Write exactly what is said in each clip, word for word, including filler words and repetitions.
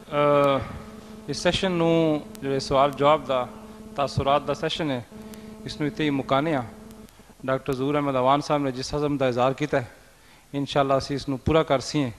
اس session نو جو سوال جواب دا تاثرات دا سیشن ہے اس نو اتنے ہی مکانے ہاں. ڈاکٹر ظہور احمد اوان صاحب نے جس عزم دا اظہار کیتا ہے انشاءاللہ اسی اس نو پورا کر سی ہیں.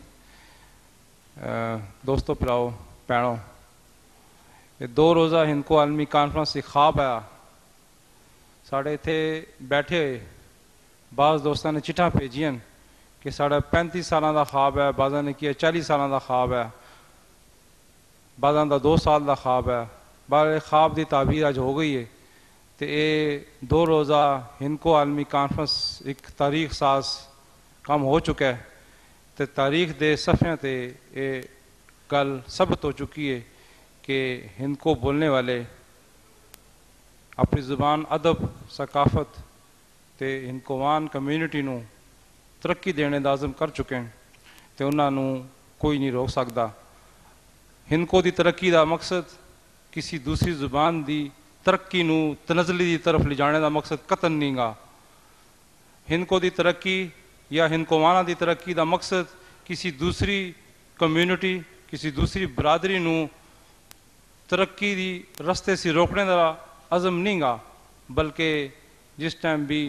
دوستو پراؤ پیڑوں یہ دو روزہ ہندکو عالمی کانفرنس سے خواب آیا ساڑھے تھے بیٹھے ہوئے بعض دوستان نے چٹھا بھیجیاں کہ ساڑھا پینتیس سالہ دا خواب ہے, بعضاں نے کیا چالیس سالہ دا خواب ہے, بعضاں دا دو سال دا خواب ہے. بعض خواب دی تعبیر آج ہو گئی ہے تو یہ دو روزہ ہندکو عالمی کانفرنس ایک تاریخ ساز کام ہو چکا ہے. تو تاریخ دے صفحے تے یہ گل ثبت ہو چکی ہے کہ ہندکو بولنے والے اپنی زبان ادب ثقافت تے ہندکوان کمیونٹی نو ترقی دینے دا عزم کر چکے ہیں تے انہاں نو کوئی نہیں روک سکتا. ہندکو دی ترقی دا مقصد کسی دوسری زبان دی ترقی نو تنزلی دی طرف لے جانے دا مقصد قطن نہیں گا. ہندکو دی ترقی یا ہندکوانہ دی ترقی دا مقصد کسی دوسری کمیونٹی کسی دوسری برادری نو ترقی دی رستے سے روکنے دا عزم نہیں گا, بلکہ جس ٹائم بھی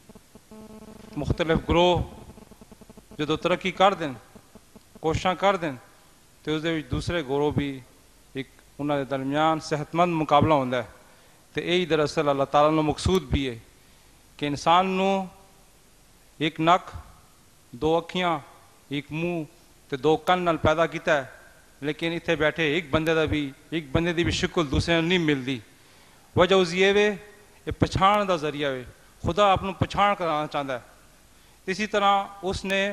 مختلف گروہ جدو ترقی کر دیں کوششاں کر دیں تو اس دے دوسرے گروہ بھی ایک انہوں دے درمیان صحت مند مقابلہ ہوتا ہے. تو یہی دراصل اللہ تعالیٰ نے مقصود بھی ہے کہ انسان نو ایک نک دو اکھیاں ایک منہ تے دو کن نال پیدا کیتا ہے, لیکن اتنے بیٹھے ایک بندے دا بھی ایک بندے دی بھی شکل دوسرے نہیں ملتی. وجہ اس یہ وے یہ پچھان دا ذریعہ وے, خدا اپنوں پچھان کرانا چاہتا ہے. اسی طرح اس نے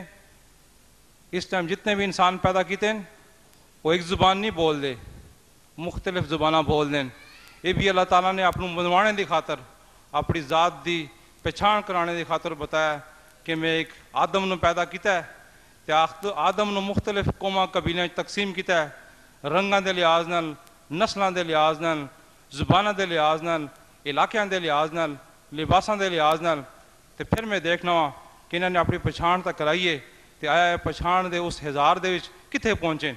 اس ٹائم جتنے بھی انسان پیدا کیتے ہیں وہ ایک زبان نہیں بول دے, مختلف زبانہ بول دیں. یہ بھی اللہ تعالیٰ نے اپنوں بنوانے دی خاطر اپنی ذات دی پہچان کرانے دی خاطر بتایا کہ میں ایک آدم نو پیدا کیتا ہے تے آدم نو مختلف قوماں قبیلیں تقسیم کیتا ہے, رنگاں دے لحاظ نال, نسلاں دے لحاظ نال, زباناں دے لحاظ نال, علاقیاں دے لحاظ نال, لباساں دے لحاظ نال. تے پھر میں دیکھنا وا کہ انہوں نے اپنی پہچان تک کرائیے تے آیا پہچان دے اس ہزار دے وچ کتھے پہنچے.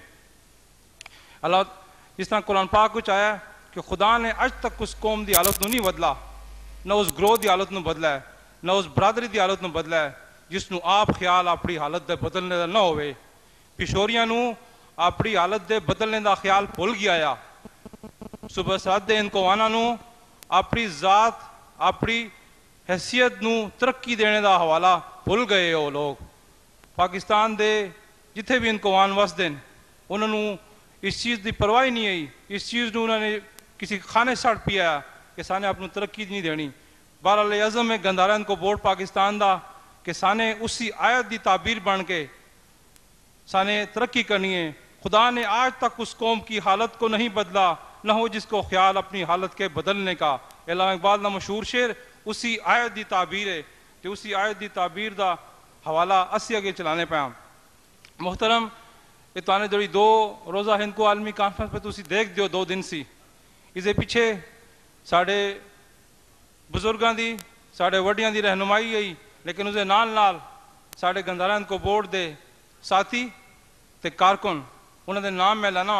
اللہ جس طرح قرآن پاک وچ آیا کہ خدا نے اج تک اس قوم دی حالت نو نہیں بدلا, نہ اس گروہ دی حالت نو بدلا ہے, نہ اس برادری دی حالت نو بدلا ہے جس نو آپ خیال اپنی حالت دے بدلنے دا نہ ہوئے. پشوریاں نو اپنی حالت دے بدلنے دا خیال بھول گیا یا صبح سات دے ہندکوانہ نو اپنی ذات اپنی حیثیت نو ترقی دینے دا حوالہ بھول گئے ہو لوگ. پاکستان دے جتھے بھی ہندکوان وس دیں انہوں نے اس چیز دی پرواہ نہیں آئی, اس چیز نو انہوں نے کسی خانے سڑ پیا کہ سانے اپنی ترقی نہیں دینی. بہرحال عزم ہے گندارہ ہندکو بورڈ پاکستان دا کہ سانے اسی آیت دی تعبیر بن کے سانے ترقی کرنی ہے. خدا نے آج تک اس قوم کی حالت کو نہیں بدلا, نہ ہو جس کو خیال اپنی حالت کے بدلنے کا. علامہ اقبال دا مشہور شعر اسی آیت دی تعبیر ہے کہ اسی آیت دی تعبیر دا حوالہ اسی اگے چلانے پہ. محترم یہ تو آنے جڑی دو روزہ ہندکو عالمی کانفرنس پہ تو اسی دیکھ دیو دو دن سی اسے پیچھے ساڑھے بزرگاں دی ساڑھے وڈیاں دی رہنمائی گئی, لیکن اسے نال نال ساڑھے گندارہ ہندکو بورڈ دے ساتھی تے کارکن انہوں دے نام میں لینا.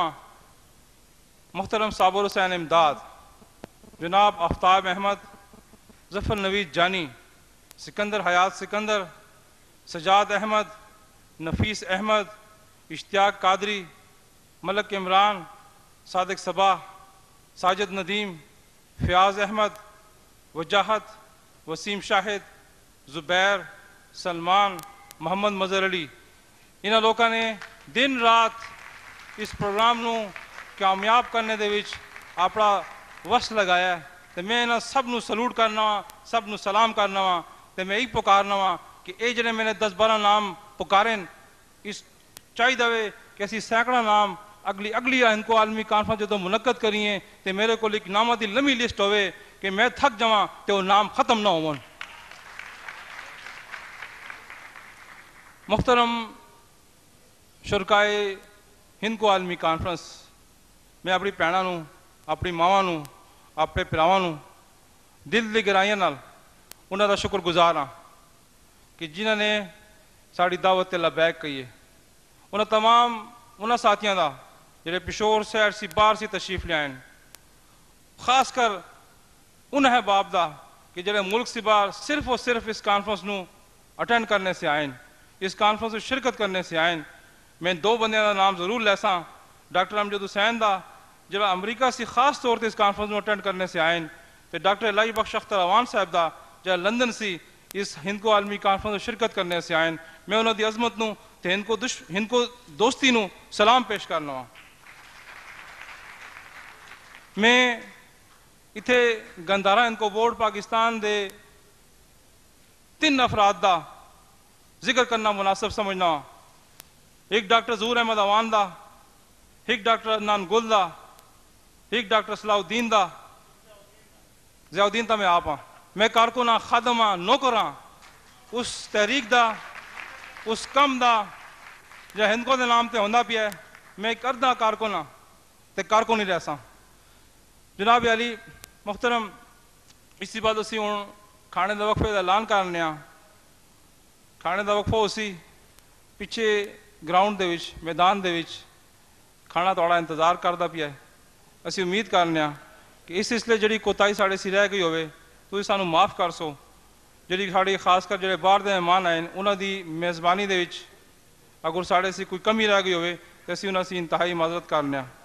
محترم صابر حسین امداد, جناب آفتاب احمد, ظفر نوید جانی, سکندر حیات سکندر, سجاد احمد, نفیس احمد, اشتیاق قادری, ملک عمران, صادق صباح, ساجد ندیم, فیاض احمد, وجاہت, وسیم شاہد, زبیر, سلمان, محمد مظہر علی. انہاں لوگوں نے دن رات اس پروگرام نو کامیاب کرنے دے وچ اپنا وقت لگایا ہے. تو میں انہاں سب نو سلوٹ کرنا وا, سب نو سلام کرنا وا, تو میں یہی پکارنا وا کہ اے جڑے میں نے دس بارہ نام پکاریں اس چاہیے دے کہ اسی سینکڑا نام اگلی اگلی ہندکو عالمی کانفرنس جدو منعقد کری ہیں تو میرے کو ایک نامہ دی لمبی لسٹ ہوئے کہ میں تھک جاواں تو وہ نام ختم نہ ہون. محترم شرکائے ہندکو عالمی کانفرنس, میں اپنی بھیناں نو اپنی ماواں نو اپنے پراواں نو دل دی گہرائیاں نال انہاں دا شکر گزار ہاں کہ جنہاں نے ساری دعوت تے لبیک کہی ہے. انہاں تمام انہاں ساتھیاں دا جڑے پشور شہر سی باہر سی تشریف لے آئیں، خاص کر ان احباب دا کہ جڑے ملک سے باہر صرف اور صرف اس کانفرنس نو اٹینڈ کرنے سے آئیں، اس کانفرنس میں شرکت کرنے سے آئیں۔ میں دو بندیاں دا نام ضرور لیساں، ڈاکٹر امجد حسین دا جڑا امریکہ سے خاص طور تے اس کانفرنس میں اٹینڈ کرنے سے آئیں، تے ڈاکٹر الہی بخش اختر اوان صاحب دا جڑا لندن سی اس ہندکو عالمی کانفرنس میں شرکت کرنے سے آئیں۔ میں انہوں دی عظمت نو تے ہندکو دش ہندکو دوستی نو سلام پیش کرنا ہوں۔ میں اتھے گندھارا ہندکو بورڈ پاکستان دے تین افراد دا ذکر کرنا مناسب سمجھنا ہوں۔ ایک ڈاکٹر ظہور احمد اوان دا، ایک ڈاکٹر عدنان گل دا، ایک ڈاکٹر صلاح دا، ضیاءالدین تا میں آپ ہاں، میں کارکن ہاں، خادم ہاں، نوکر ہاں اس تحریک دا، اس کم دا جو ہندکو دے نام تے ہوندا پیا ہے۔ میں ایک اردہ کارکن ہاں تے کارکن ہی رہساں۔ جناب علی محترم، اسی بعد اسی ہوں کھانے دا وقفے دا اعلان کرنے ہاں۔ کھانے دا وقفہ اسی پیچھے گراؤنڈ دے وچ میدان دے وچ کھانا تھوڑا انتظار کردا پیا ہے۔ اسی امید کرنے ہاں کہ اس سلسلے جڑی کوتاہی ساڑے سی رہ گئی ہوئے تو سانو معاف کر سو۔ جڑی ساڑی خاص کر جڑے باہر دے مہمان آئے انہاں دی میزبانی دے وچ اگر ساڑے سی کوئی کمی رہ گئی ہوئے تو اسی انہاں سی انتہائی معذرت کرنے ہاں۔